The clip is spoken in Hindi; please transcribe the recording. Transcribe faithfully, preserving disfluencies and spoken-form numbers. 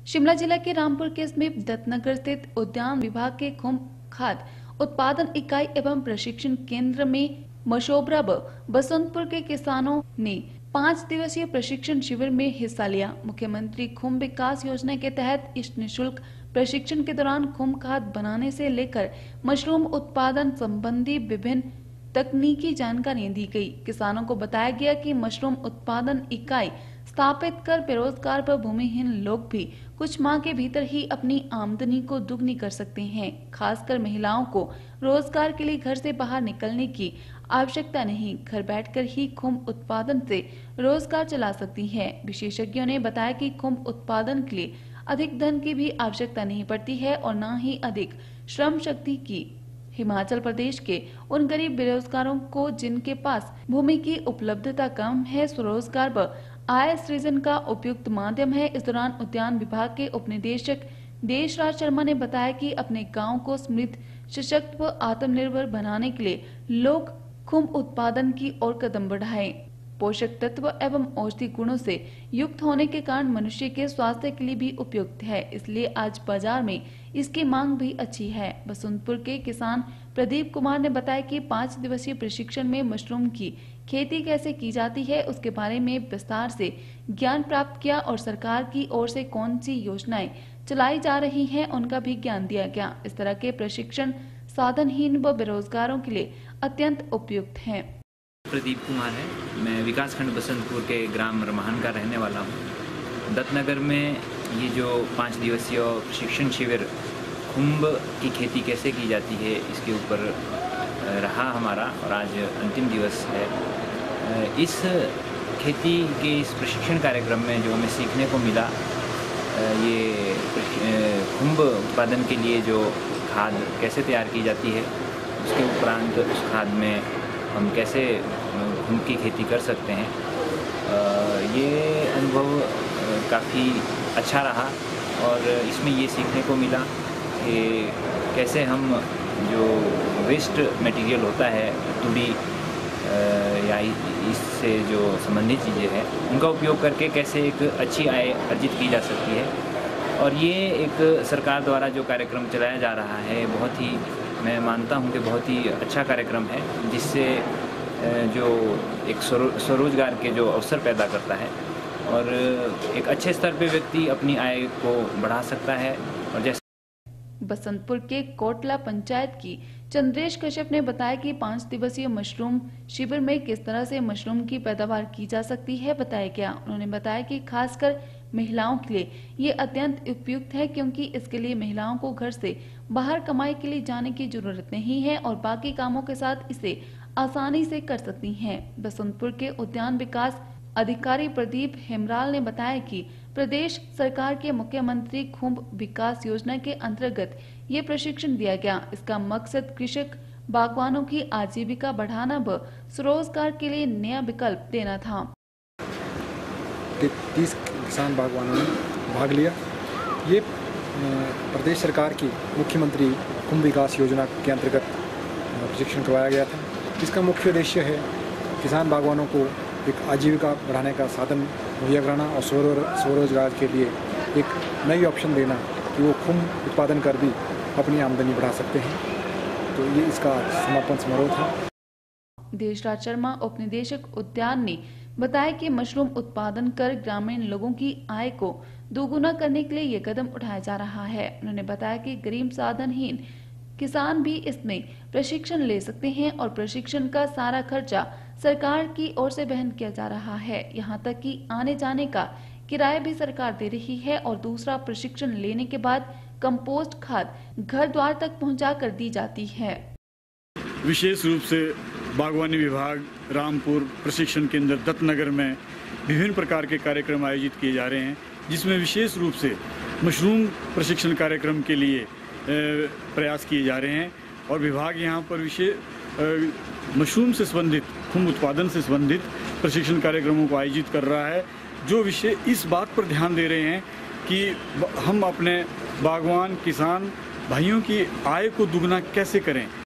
शिमला जिला के रामपुर के समीप दत्तनगर स्थित उद्यान विभाग के खुम्ब खाद उत्पादन इकाई एवं प्रशिक्षण केंद्र में मशोबरा व बसंतपुर के किसानों ने पाँच दिवसीय प्रशिक्षण शिविर में हिस्सा लिया। मुख्यमंत्री खुम्ब विकास योजना के तहत इस निःशुल्क प्रशिक्षण के दौरान खुम्ब खाद बनाने से लेकर मशरूम उत्पादन संबंधी विभिन्न तकनीकी जानकारियां दी गई। किसानों को बताया गया कि मशरूम उत्पादन इकाई स्थापित कर बेरोजगार व भूमिहीन लोग भी कुछ माह के भीतर ही अपनी आमदनी को दुगनी कर सकते हैं। खासकर महिलाओं को रोजगार के लिए घर से बाहर निकलने की आवश्यकता नहीं, घर बैठकर ही खुम्ब उत्पादन से रोजगार चला सकती हैं। विशेषज्ञों ने बताया कि खुम्ब उत्पादन के लिए अधिक धन की भी आवश्यकता नहीं पड़ती है और न ही अधिक श्रम शक्ति की। हिमाचल प्रदेश के उन गरीब बेरोजगारों को जिनके पास भूमि की उपलब्धता कम है, स्वरोजगार व आय सृजन का उपयुक्त माध्यम है। इस दौरान उद्यान विभाग के उप निदेशक देशराज शर्मा ने बताया कि अपने गांव को समृद्ध, सशक्त व आत्मनिर्भर बनाने के लिए लोग खुम्ब उत्पादन की ओर कदम बढ़ाएं। पोषक तत्व एवं औषधि गुणों से युक्त होने के कारण मनुष्य के स्वास्थ्य के लिए भी उपयुक्त है, इसलिए आज बाजार में इसकी मांग भी अच्छी है। बसंतपुर के किसान प्रदीप कुमार ने बताया कि पाँच दिवसीय प्रशिक्षण में मशरूम की खेती कैसे की जाती है उसके बारे में विस्तार से ज्ञान प्राप्त किया और सरकार की ओर से कौन सी योजनाएं चलाई जा रही हैं उनका भी ज्ञान दिया गया। इस तरह के प्रशिक्षण साधनहीन व बेरोजगारों के लिए अत्यंत उपयुक्त हैं। प्रदीप कुमार है, मैं विकासखंड बसंतपुर के ग्राम रमाहन का रहने वाला हूँ। दत्तनगर में ये जो पाँच दिवसीय प्रशिक्षण शिविर खुम्ब की खेती कैसे की जाती है इसके ऊपर रहा हमारा और आज अंतिम दिवस है। इस खेती के इस प्रशिक्षण कार्यक्रम में जो हमें सीखने को मिला, ये खुम्ब उत्पादन के लिए जो खाद कैसे तैयार की जाती है, उसके उपरांत उस खाद में हम कैसे खुम्ब की खेती कर सकते हैं, ये अनुभव काफ़ी अच्छा रहा। और इसमें ये सीखने को मिला कि कैसे हम जो वेस्ट मटेरियल होता है, तुड़ी या इससे जो संबंधित चीज़ें हैं, उनका उपयोग करके कैसे एक अच्छी आय अर्जित की जा सकती है। और ये एक सरकार द्वारा जो कार्यक्रम चलाया जा रहा है, बहुत ही मैं मानता हूँ कि बहुत ही अच्छा कार्यक्रम है, जिससे जो एक स्वरोजगार के जो अवसर पैदा करता है और एक अच्छे स्तर पे व्यक्ति अपनी आय को बढ़ा सकता है। और जैसे बसंतपुर के कोटला पंचायत की चंद्रेश कश्यप ने बताया कि पाँच दिवसीय मशरूम शिविर में किस तरह से मशरूम की पैदावार की जा सकती है बताया गया। उन्होंने बताया कि खासकर महिलाओं के लिए ये अत्यंत उपयुक्त है, क्योंकि इसके लिए महिलाओं को घर से बाहर कमाई के लिए जाने की जरूरत नहीं है और बाकी कामों के साथ इसे आसानी से कर सकती हैं। बसंतपुर के उद्यान विकास अधिकारी प्रदीप हेमराल ने बताया कि प्रदेश सरकार के मुख्यमंत्री खुम्ब विकास योजना के अंतर्गत ये प्रशिक्षण दिया गया। इसका मकसद कृषक बागवानों की आजीविका बढ़ाना व स्वरोजगार के लिए नया विकल्प देना था। तीस किसान बागवानों ने भाग लिया। ये प्रदेश सरकार की मुख्यमंत्री खुम्ब विकास योजना के अंतर्गत प्रशिक्षण करवाया गया था। इसका मुख्य उद्देश्य है किसान बागवानों को एक आजीविका बढ़ाने का साधन मुहैया कराना और स्वरोजगार के लिए एक नई ऑप्शन देना कि वो खुम्ब उत्पादन कर भी अपनी आमदनी बढ़ा सकते हैं। तो ये इसका समापन समारोह था। देशराज शर्मा उप निदेशक उद्यान ने बताया कि मशरूम उत्पादन कर ग्रामीण लोगों की आय को दोगुना करने के लिए ये कदम उठाया जा रहा है। उन्होंने बताया कि गरीब साधनहीन किसान भी इसमें प्रशिक्षण ले सकते हैं और प्रशिक्षण का सारा खर्चा सरकार की ओर से वहन किया जा रहा है। यहाँ तक कि आने जाने का किराया भी सरकार दे रही है और दूसरा प्रशिक्षण लेने के बाद कंपोस्ट खाद घर द्वार तक पहुँचा कर दी जाती है। विशेष रूप से बागवानी विभाग रामपुर प्रशिक्षण केंद्र दत्तनगर में विभिन्न प्रकार के कार्यक्रम आयोजित किए जा रहे हैं, जिसमें विशेष रूप से मशरूम प्रशिक्षण कार्यक्रम के लिए प्रयास किए जा रहे हैं। और विभाग यहाँ पर विशेष मशरूम से संबंधित, खुम्ब उत्पादन से संबंधित प्रशिक्षण कार्यक्रमों को आयोजित कर रहा है, जो विषय इस बात पर ध्यान दे रहे हैं कि हम अपने बागवान किसान भाइयों की आय को दुगना कैसे करें।